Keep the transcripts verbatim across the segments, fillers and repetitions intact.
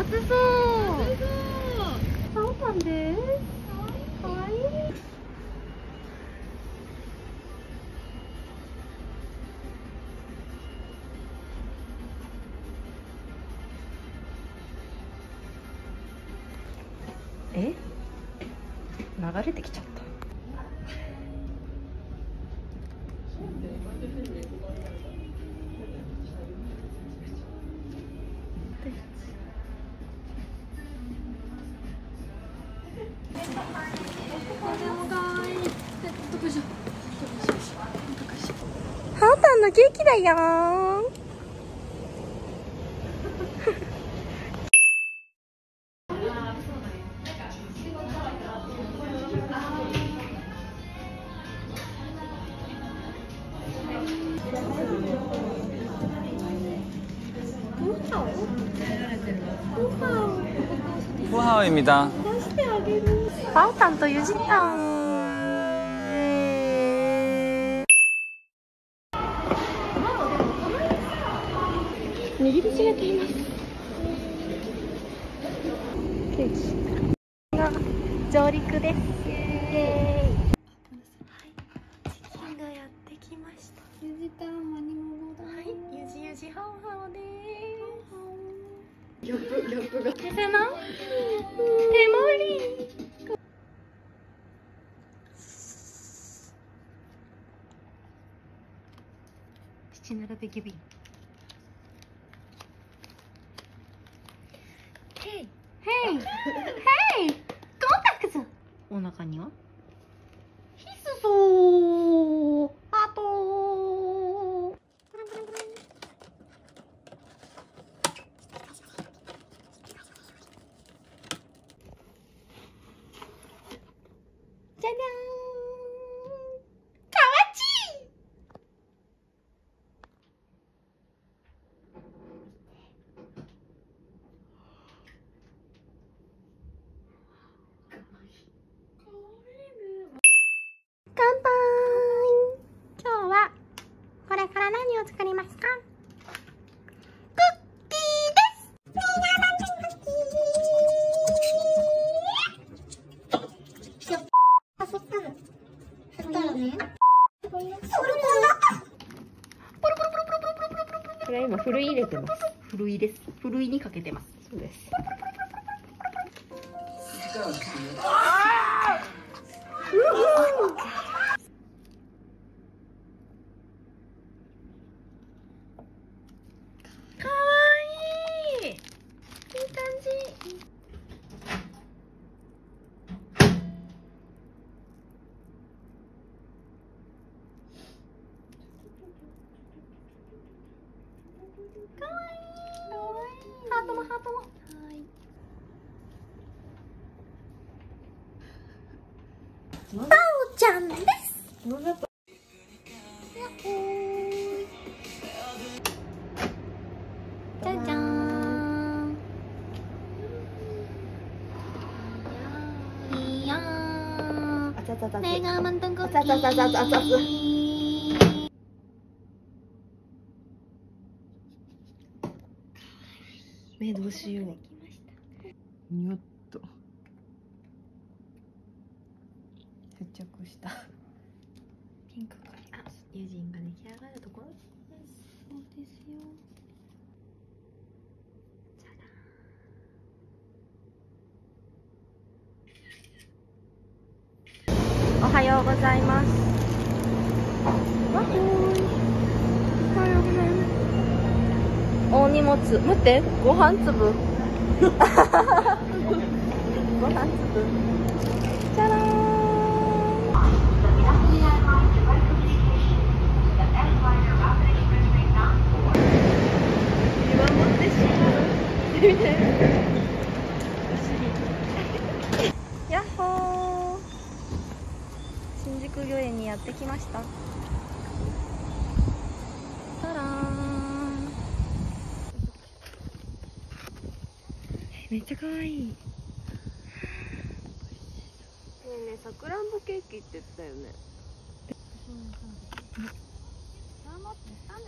暑そう。そうなんです。かわいい。え？流れてきちゃった。ハオタンのケーキだよー。 호하오입니다. 하오탄 또 유진탕. 握りしめています。ケーキが上陸です。イエーイ。はい、チキンがやってきました。ゆじたんマニモだ。はい、ゆじゆじハオハオです。ギャップギャップが。けせな。手盛り。七並べギビ。ヘイヘイヘイコンタクト。お腹にはヒスソーあとじゃじゃーん。かわちい。乾杯。今日はこれから何を作りますか？クッキーです。メガバンクッキー。あ、振ったの。振ったのね。ポロポロポロポロポロポロポロポロポロ。これ今ふるい入れてます。ふるいです。ふるいにかけてます。そうです。かわいい。いい感じ。かわいい。ハートもハートも。はい。パオちゃんです。やっほーい。じゃじゃーん。いやー。メガマントンクッキー。目どうしよう。にょっと接着したピンクが。あ、友人が出来上がるところです。そうですよ。じゃらん。おはようございます。わほーい。おはようございます。大荷物。待って、ご飯粒。ご飯粒。じゃらーん。見守ってしまう。やっほー。新宿御苑にやってきました。たらーん。めっちゃ可愛い。ねえねえ、さくらんぼケーキって言ったよね。あ、待って、したんです。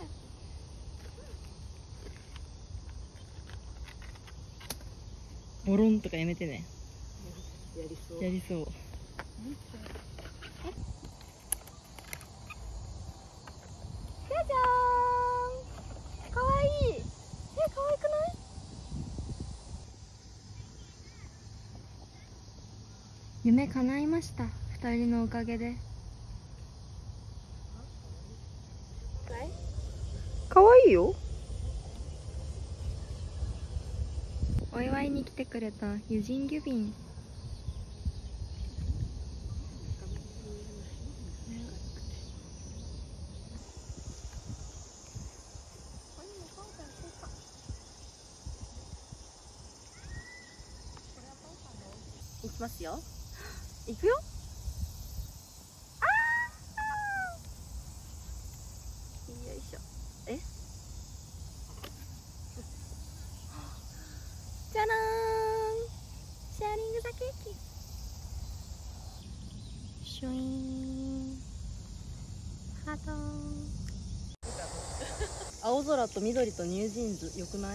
ボロンとかやめてね。 やりそう。 やりそう。じゃじゃーん。かわいい。え、かわいくない？夢叶いました。二人のおかげで。かわいいよ。お祝いに来てくれたユジン・ギュビン。いきますよ。いくよ。あー。よいしょ。え。じゃらーん。シェアリングザケーキ。シュイーン。ハートーン。青空と緑とニュージーンズ、よくない？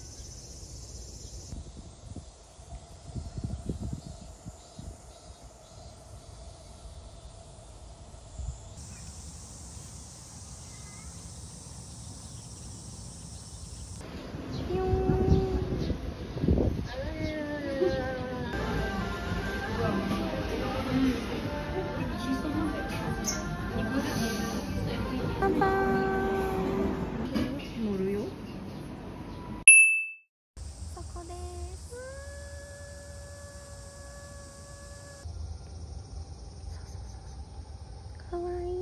パンパーン。乗るよ。そこです。かわいい。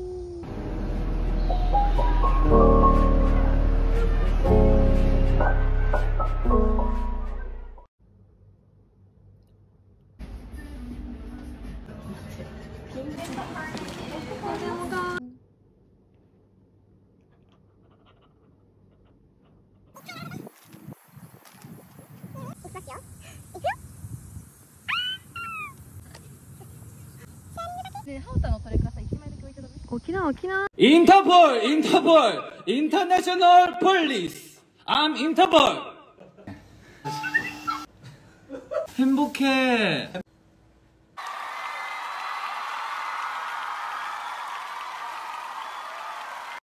沖縄沖縄。 インターポールインターポールインターナショナルポリス I'm インターポール행복해